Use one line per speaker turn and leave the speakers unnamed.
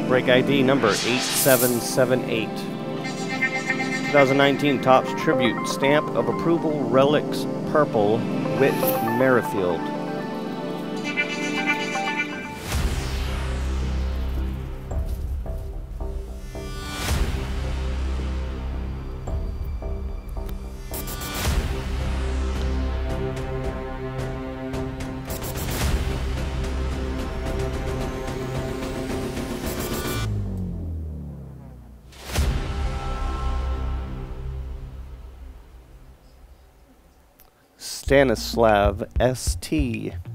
Break ID number 8778. 2019 Topps Tribute Stamp of Approval Relics Purple Whit Merrifield. Stanislav ST.